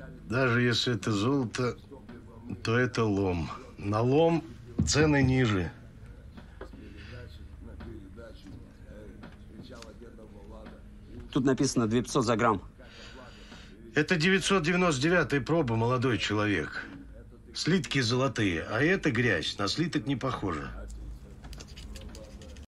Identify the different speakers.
Speaker 1: Даже если это золото, то это лом. На лом цены ниже.
Speaker 2: Тут написано 2500 за грамм.
Speaker 1: Это 999-я проба, молодой человек. Слитки золотые, а это грязь. На слиток не похоже.